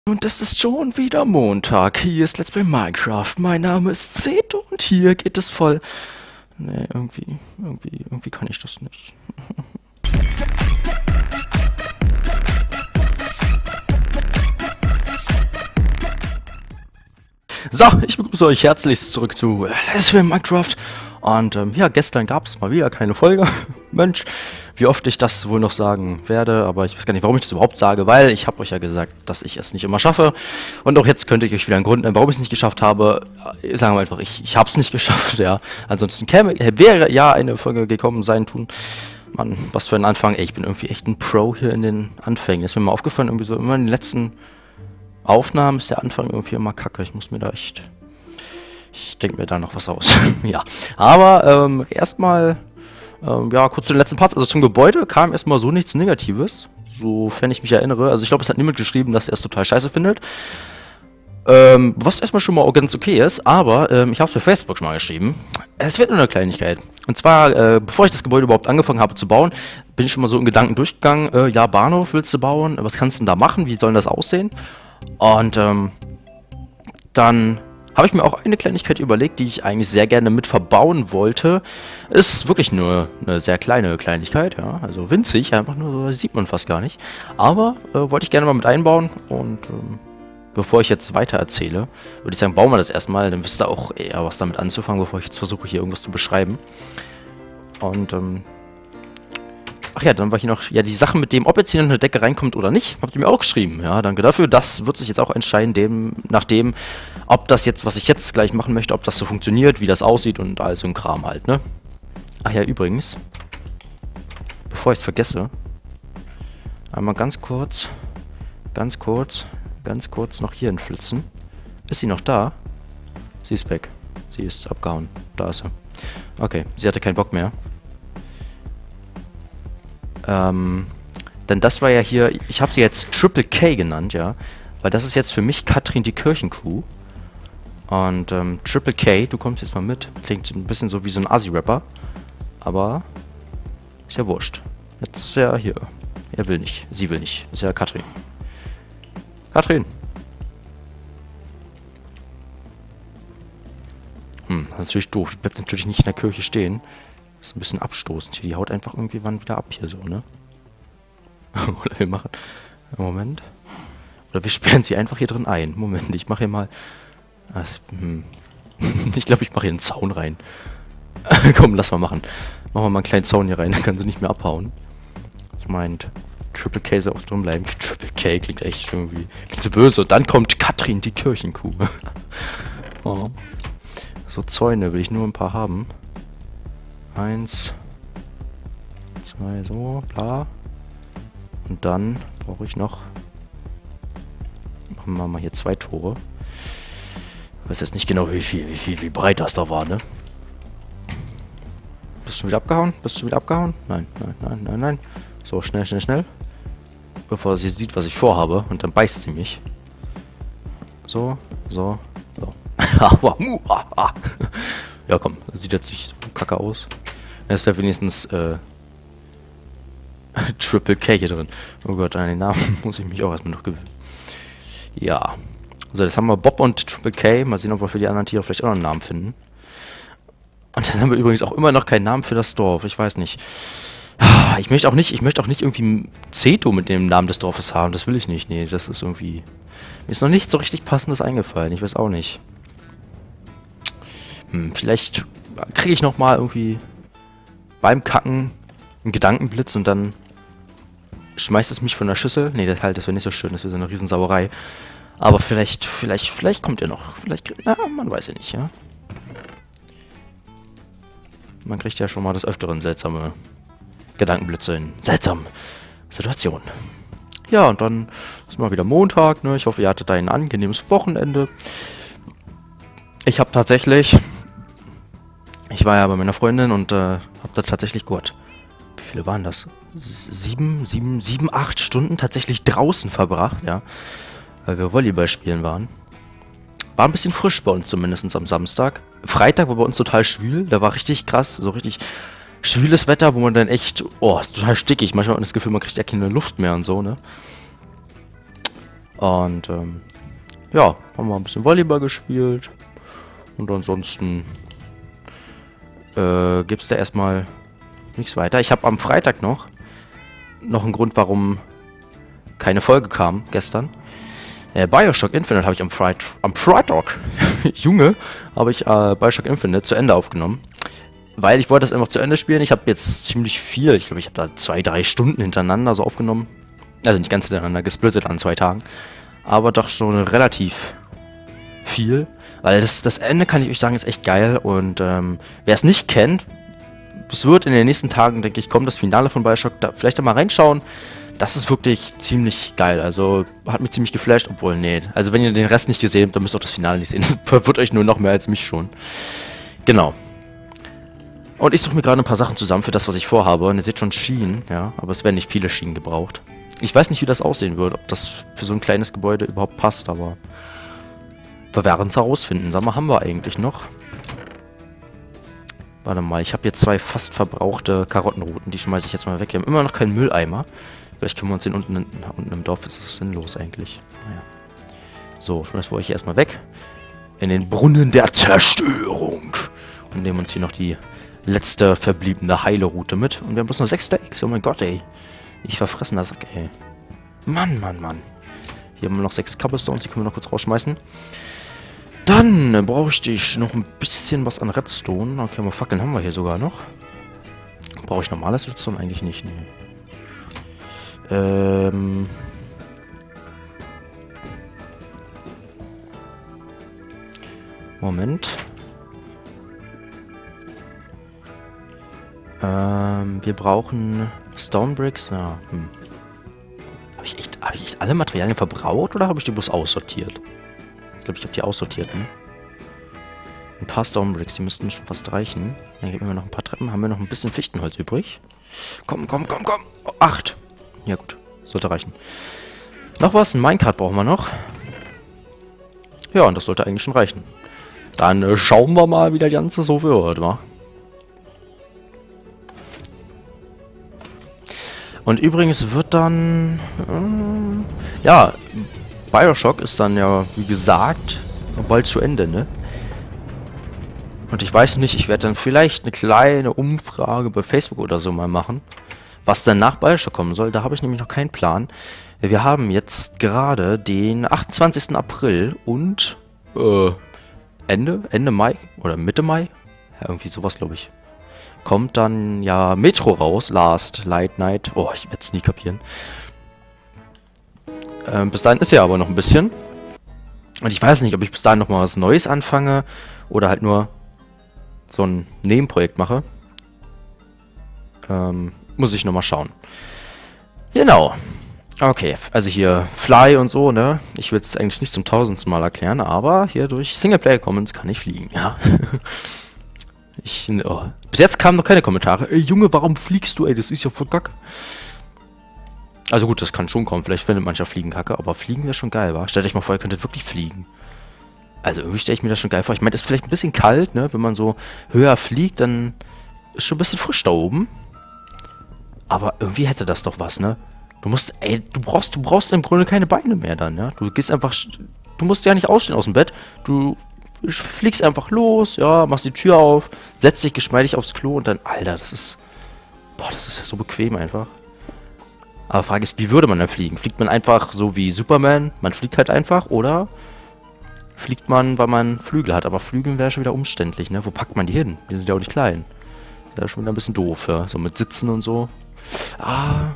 Und es ist schon wieder Montag. Hier ist Let's Play Minecraft. Mein Name ist Zeto und hier geht es voll. Nee, irgendwie kann ich das nicht. So, ich begrüße euch herzlichst zurück zu Let's Play Minecraft. Und ja, gestern gab es mal wieder keine Folge. Mensch, wie oft ich das wohl noch sagen werde, aber ich weiß gar nicht, warum ich das überhaupt sage, weil ich habe euch ja gesagt, dass ich es nicht immer schaffe. Und auch jetzt könnte ich euch wieder einen Grund nennen, warum ich es nicht geschafft habe. Sagen wir einfach, ich habe es nicht geschafft, ja. Ansonsten wäre ja eine Folge gekommen sein, tun. Mann, was für ein Anfang. Ey, ich bin irgendwie echt ein Pro hier in den Anfängen. Ist mir mal aufgefallen, irgendwie so immer in den letzten Aufnahmen ist der Anfang irgendwie immer kacke. Ich muss mir da echt... Ich denke mir da noch was aus. Ja, aber erstmal, ja, kurz zu den letzten Parts. Also zum Gebäude kam erstmal so nichts Negatives, sofern ich mich erinnere. Also ich glaube, es hat niemand geschrieben, dass er es total scheiße findet. Was erstmal schon mal ganz okay ist, aber ich habe es für Facebook schon mal geschrieben. Es wird nur eine Kleinigkeit. Und zwar, bevor ich das Gebäude überhaupt angefangen habe zu bauen, bin ich schon mal so in Gedanken durchgegangen. Ja, Bahnhof willst du bauen? Was kannst du denn da machen? Wie soll das aussehen? Und dann habe ich mir auch eine Kleinigkeit überlegt, die ich eigentlich sehr gerne mit verbauen wollte. Ist wirklich nur eine sehr kleine Kleinigkeit, ja, also winzig, einfach nur so, das sieht man fast gar nicht. Aber wollte ich gerne mal mit einbauen und bevor ich jetzt weiter erzähle, würde ich sagen, bauen wir das erstmal, dann wisst ihr auch eher was damit anzufangen, bevor ich jetzt versuche, hier irgendwas zu beschreiben. Und ach ja, dann war hier noch, ja, die Sache mit dem, ob jetzt hier eine Decke reinkommt oder nicht, habt ihr mir auch geschrieben. Ja, danke dafür. Das wird sich jetzt auch entscheiden, nachdem, ob das jetzt, was ich jetzt gleich machen möchte, ob das so funktioniert, wie das aussieht und all so ein Kram halt, ne? Ach ja, übrigens, bevor ich es vergesse, einmal ganz kurz noch hier entflitzen. Ist sie noch da? Sie ist weg. Sie ist abgehauen. Da ist sie. Okay, sie hatte keinen Bock mehr. Denn das war ja hier, ich habe sie jetzt Triple K genannt, ja, weil das ist jetzt für mich Katrin die Kirchenkuh. Und Triple K, du kommst jetzt mal mit, klingt ein bisschen so wie so ein Assi-Rapper, aber ist ja wurscht. Jetzt ist er hier, er will nicht, sie will nicht, ist ja Katrin. Katrin! Das ist natürlich doof, die bleibt natürlich nicht in der Kirche stehen. Das ist ein bisschen abstoßend hier. Die haut einfach irgendwie wann wieder ab hier so, ne? Oder wir machen... Moment. Oder wir sperren sie einfach hier drin ein. Moment, ich mache hier mal... Ich glaube, ich mache hier einen Zaun rein. Komm, lass mal machen. Machen wir mal einen kleinen Zaun hier rein, dann kann sie nicht mehr abhauen. Ich meint, Triple K soll auch drin bleiben. Triple K klingt echt irgendwie... Klingt so böse. Und dann kommt Katrin, die Kirchenkuh. Oh. So Zäune will ich nur ein paar haben. 1, 2, so, bla. Und dann brauche ich noch... Machen wir mal hier 2 Tore. Ich weiß jetzt nicht genau, wie breit das da war, ne? Bist du schon wieder abgehauen? Bist du schon wieder abgehauen? Nein. So, schnell. Bevor sie sieht, was ich vorhabe. Und dann beißt sie mich. So. Ja, komm, das sieht jetzt nicht so kacke aus. Da ist ja wenigstens Triple K hier drin. Oh Gott, an den Namen muss ich mich auch erstmal noch gewöhnen. Ja. So, jetzt haben wir Bob und Triple K. Mal sehen, ob wir für die anderen Tiere vielleicht auch noch einen Namen finden. Und dann haben wir übrigens auch immer noch keinen Namen für das Dorf. Ich weiß nicht. Ich möchte auch nicht irgendwie Zeto mit dem Namen des Dorfes haben. Das will ich nicht. Nee, das ist irgendwie... Mir ist noch nicht so richtig Passendes eingefallen. Ich weiß auch nicht. Vielleicht kriege ich nochmal irgendwie beim Kacken einen Gedankenblitz und dann schmeißt es mich von der Schüssel. Nee, das wäre nicht so schön, das wäre so eine Riesensauerei. Aber vielleicht kommt er noch. Na, man weiß ja nicht, ja. Man kriegt ja schon mal des Öfteren seltsame Gedankenblitze in seltsamen Situationen. Ja, und dann ist mal wieder Montag, ne? Ich hoffe, ihr hattet ein angenehmes Wochenende. Ich habe tatsächlich... Ich war ja bei meiner Freundin und habe da tatsächlich, Gott, wie viele waren das? 8 Stunden tatsächlich draußen verbracht, ja. Weil wir Volleyball spielen waren. War ein bisschen frisch bei uns zumindest am Samstag. Freitag war bei uns total schwül, da war richtig krass, so richtig schwüles Wetter, wo man dann echt, total stickig. Manchmal hat man das Gefühl, man kriegt ja keine Luft mehr und so, ne. Und ja, haben wir ein bisschen Volleyball gespielt. Und ansonsten gibt es da erstmal nichts weiter. Ich habe am Freitag noch einen Grund, warum keine Folge kam gestern. Bioshock Infinite habe ich am Freitag, Junge, habe ich Bioshock Infinite zu Ende aufgenommen. Weil ich wollte das einfach zu Ende spielen. Ich habe jetzt ziemlich viel, ich glaube, ich habe da 2-3 Stunden hintereinander so aufgenommen. Also nicht ganz hintereinander, gesplittet an 2 Tagen. Aber doch schon relativ viel. Weil das Ende, kann ich euch sagen, ist echt geil. Und wer es nicht kennt, es wird in den nächsten Tagen, denke ich, kommen das Finale von Bioshock. Da vielleicht einmal reinschauen. Das ist wirklich ziemlich geil. Also hat mich ziemlich geflasht, obwohl, nee. Also wenn ihr den Rest nicht gesehen habt, dann müsst ihr auch das Finale nicht sehen. Verwirrt euch nur noch mehr als mich schon. Genau. Und ich suche mir gerade ein paar Sachen zusammen für das, was ich vorhabe. Und ihr seht schon Schienen, ja. Aber es werden nicht viele Schienen gebraucht. Ich weiß nicht, wie das aussehen wird. Ob das für so ein kleines Gebäude überhaupt passt, aber wir werden es herausfinden. Sag mal, haben wir eigentlich noch? Warte mal, ich habe hier 2 fast verbrauchte Karottenrouten. Die schmeiße ich jetzt mal weg. Wir haben immer noch keinen Mülleimer. Vielleicht können wir uns den unten im Dorf. Das ist sinnlos eigentlich. Naja. So, schmeißen wir euch hier erstmal weg. In den Brunnen der Zerstörung. Und nehmen uns hier noch die letzte verbliebene heile Route mit. Und wir haben bloß noch 6 Steaks. Oh mein Gott, ey. Ich verfressen das, ey. Mann, Mann, Mann. Hier haben wir noch 6 Cobblestones. Die können wir noch kurz rausschmeißen. Dann brauche ich noch ein bisschen was an Redstone. Okay, aber Fackeln haben wir hier sogar noch. Brauche ich normales Redstone? Eigentlich nicht, nee. Moment. Wir brauchen Stone Bricks. Ja, Habe ich echt alle Materialien verbraucht oder habe ich die bloß aussortiert? Ich glaube, ich habe die aussortiert, ne? Ein paar Stone Bricks, die müssten schon fast reichen. Dann geben wir noch ein paar Treppen. Haben wir noch ein bisschen Fichtenholz übrig? Komm, komm, komm, komm. Oh, 8. Ja gut, sollte reichen. Noch was? Ein Minecart brauchen wir noch. Ja, und das sollte eigentlich schon reichen. Dann schauen wir mal, wie das Ganze so wird, wa? Und übrigens wird dann... ja, Bioshock ist dann ja, wie gesagt, bald zu Ende, ne? Und ich weiß nicht, ich werde dann vielleicht eine kleine Umfrage bei Facebook oder so mal machen, was dann nach Bioshock kommen soll. Da habe ich nämlich noch keinen Plan. Wir haben jetzt gerade den 28. April und Ende Mai oder Mitte Mai, ja, irgendwie sowas, glaube ich, kommt dann ja Metro raus, Last Light Night. Oh, ich werde es nie kapieren. Bis dahin ist ja aber noch ein bisschen. Und ich weiß nicht, ob ich bis dahin noch mal was Neues anfange oder halt nur so ein Nebenprojekt mache. Muss ich noch mal schauen. Genau. Okay, also hier Fly und so, ne? Ich will es eigentlich nicht zum 1000. Mal erklären, aber hier durch Singleplayer Comments kann ich fliegen, ja. Bis jetzt kamen noch keine Kommentare. Ey, Junge, warum fliegst du, ey? Das ist ja voll kacke. Also gut, das kann schon kommen. Vielleicht findet mancher Fliegen kacke, aber Fliegen wäre schon geil, wa? Stellt euch mal vor, ihr könntet wirklich fliegen. Also irgendwie stelle ich mir das schon geil vor. Ich meine, das ist vielleicht ein bisschen kalt, ne? Wenn man so höher fliegt, dann ist schon ein bisschen frisch da oben. Aber irgendwie hätte das doch was, ne? Du musst, ey, du brauchst im Grunde keine Beine mehr dann, ja? Du gehst einfach, du musst ja nicht ausstehen aus dem Bett. Du fliegst einfach los, ja, machst die Tür auf, setzt dich geschmeidig aufs Klo und dann, Alter, das ist, boah, das ist ja so bequem einfach. Aber Frage ist, wie würde man dann fliegen? Fliegt man einfach so wie Superman, man fliegt halt einfach, oder fliegt man, weil man Flügel hat? Aber Flügeln wäre schon wieder umständlich, ne? Wo packt man die hin? Die sind ja auch nicht klein. Das ist schon wieder ein bisschen doof, ja, so mit Sitzen und so. Ah.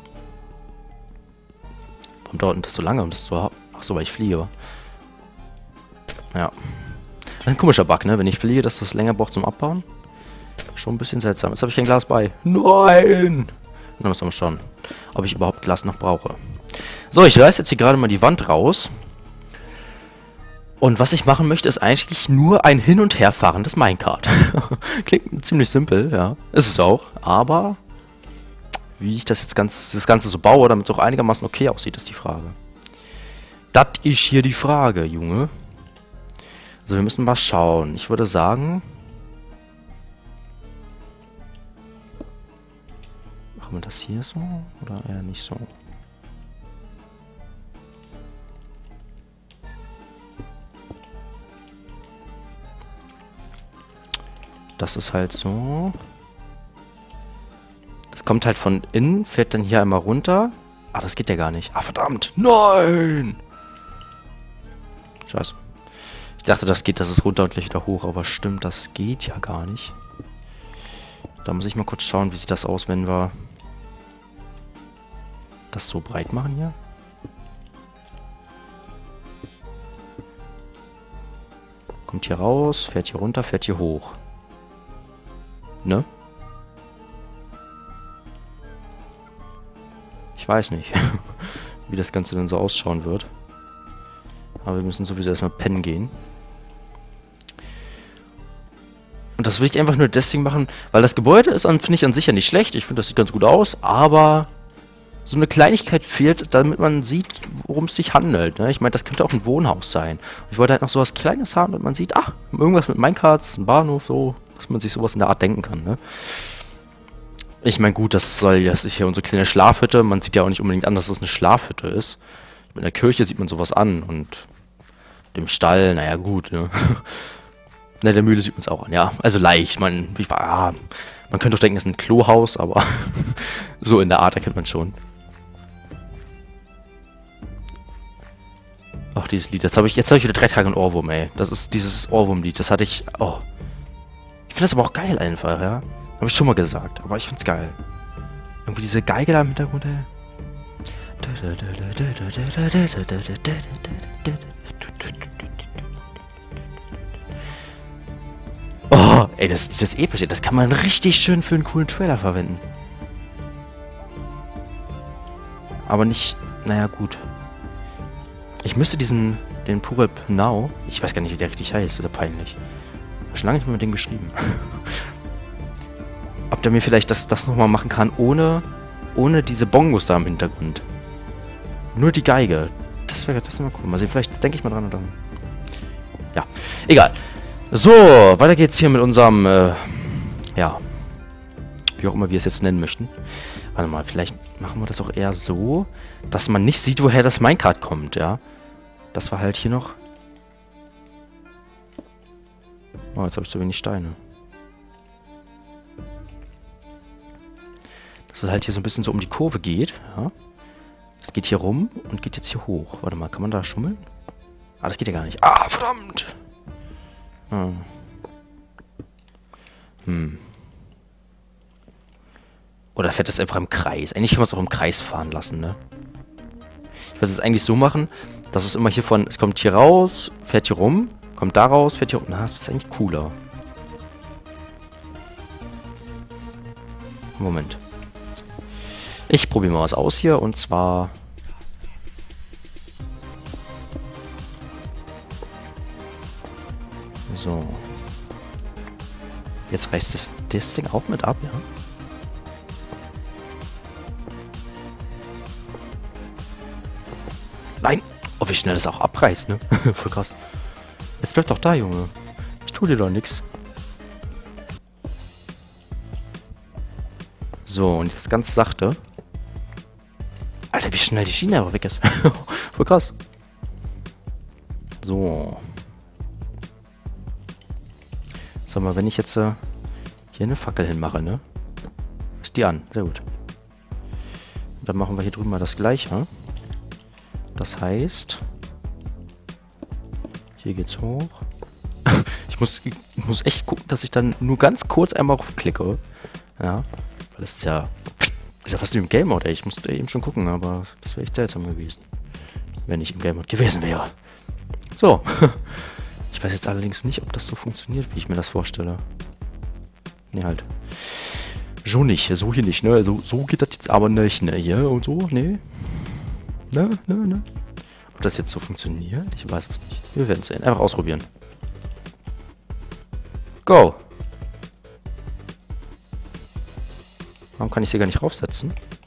Warum dauert denn das so lange, um das zu haben? Ach so, weil ich fliege. Ja. Das ist ein komischer Bug, ne? Wenn ich fliege, dass das länger braucht zum Abbauen. Schon ein bisschen seltsam. Jetzt habe ich kein Glas bei. Nein! Dann müssen wir mal schauen, ob ich überhaupt Glas noch brauche. So, ich reiße jetzt hier gerade mal die Wand raus. Und was ich machen möchte, ist eigentlich nur ein Hin- und Herfahrendes Minecart. Klingt ziemlich simpel, ja. Ist es auch. Aber wie ich das Ganze so baue, damit es auch einigermaßen okay aussieht, ist die Frage. Das ist hier die Frage, Junge. So, wir müssen mal schauen. Ich würde sagen... Machen wir das hier so? Oder eher nicht so? das ist halt so. Das kommt halt von innen, fährt dann hier einmal runter. Ah, das geht ja gar nicht. Ah, verdammt. Nein! Scheiße. Ich dachte, das geht, das ist runter und gleich wieder hoch. Aber stimmt, das geht ja gar nicht. Da muss ich mal kurz schauen, wie sieht das aus, wenn wir das so breit machen hier. Kommt hier raus, fährt hier runter, fährt hier hoch. Ne? Ich weiß nicht, wie das Ganze dann so ausschauen wird. Aber wir müssen sowieso erstmal pennen gehen. Und das will ich einfach nur deswegen machen, weil das Gebäude ist, finde ich, an sich ja nicht schlecht. Ich finde, das sieht ganz gut aus, aber so eine Kleinigkeit fehlt, damit man sieht, worum es sich handelt. Ne? Ich meine, das könnte auch ein Wohnhaus sein. Ich wollte halt noch sowas Kleines haben, damit man sieht, ah, irgendwas mit Minecarts, ein Bahnhof, so, dass man sich sowas in der Art denken kann. Ne? Ich meine, gut, das ist hier unsere kleine Schlafhütte. Man sieht ja auch nicht unbedingt an, dass das eine Schlafhütte ist. In der Kirche sieht man sowas an und dem Stall, naja, gut. Ne? Ne, der Mühle sieht man es auch an, ja. Also leicht, man könnte doch denken, es ist ein Klohaus, aber so in der Art erkennt man schon. Ach, dieses Lied, jetzt habe ich wieder 3 Tage einen Ohrwurm, ey. Das ist dieses Ohrwurm-Lied, das hatte ich, oh. Ich finde das aber auch geil einfach, ja. Habe ich schon mal gesagt, aber ich find's geil. Irgendwie diese Geige da im Hintergrund, ey. Oh, ey, das ist episch, ey. Das kann man richtig schön für einen coolen Trailer verwenden. Aber nicht, naja, gut. Ich müsste den Purep Now, ich weiß gar nicht, wie der richtig heißt, ist ja peinlich. Schon lange nicht mehr mit dem geschrieben. Ob der mir vielleicht das nochmal machen kann, ohne diese Bongos da im Hintergrund. Nur die Geige. Das wäre mal cool. Mal sehen, vielleicht denke ich mal dran oder. Ja, egal. So, weiter geht's hier mit unserem, ja, wie auch immer wir es jetzt nennen möchten. Warte mal, vielleicht machen wir das auch eher so, dass man nicht sieht, woher das Minecart kommt, ja. Das war halt hier noch. Oh, jetzt habe ich zu wenig Steine. Dass es halt hier so ein bisschen so um die Kurve geht, ja. Das geht hier rum und geht jetzt hier hoch. Warte mal, kann man da schummeln? Ah, das geht ja gar nicht. Ah, verdammt! Ah. Oder fährt das einfach im Kreis? Eigentlich kann man es auch im Kreis fahren lassen, ne? Ich würde es eigentlich so machen, dass es immer es kommt hier raus, fährt hier rum, kommt da raus, fährt hier rum. Na, das ist eigentlich cooler. Moment. Ich probiere mal was aus hier und zwar. So. Jetzt reißt das Ding auch mit ab, ja? Nein! Oh, wie schnell das auch abreißt, ne? Voll krass. Jetzt bleib doch da, Junge. Ich tue dir doch nichts. So, und jetzt ganz sachte. Alter, wie schnell die Schiene aber weg ist. Voll krass. So. Sag mal, wenn ich jetzt hier eine Fackel hinmache, ne? Ist die an. Sehr gut. Dann machen wir hier drüben mal das Gleiche. Das heißt, hier geht's hoch. Ich muss echt gucken, dass ich dann nur ganz kurz einmal aufklicke. Ja. Weil das ist ja fast wie im Game Mode, ey. Ich musste eben schon gucken, aber das wäre echt seltsam gewesen. Wenn ich im Game Mode gewesen wäre. So. Ich weiß jetzt allerdings nicht, ob das so funktioniert, wie ich mir das vorstelle. Ne, halt. So nicht, so hier nicht, ne? So geht das jetzt aber nicht, ne? Hier und so, ne? Ne? Ob das jetzt so funktioniert? Ich weiß es nicht. Wir werden es sehen. Einfach ausprobieren. Go! Warum kann ich sie gar nicht raufsetzen?